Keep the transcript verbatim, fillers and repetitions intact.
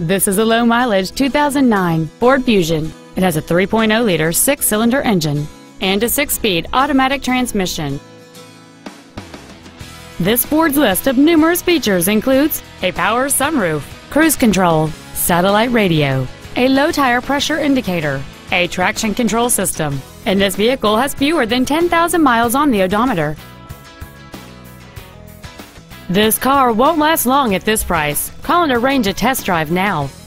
This is a low-mileage two thousand nine Ford Fusion. It has a three point oh liter six-cylinder engine and a six-speed automatic transmission. This Ford's list of numerous features includes a power sunroof, cruise control, satellite radio, a low-tire pressure indicator, a traction control system, and this vehicle has fewer than ten thousand miles on the odometer. This car won't last long at this price. Call and arrange a test drive now.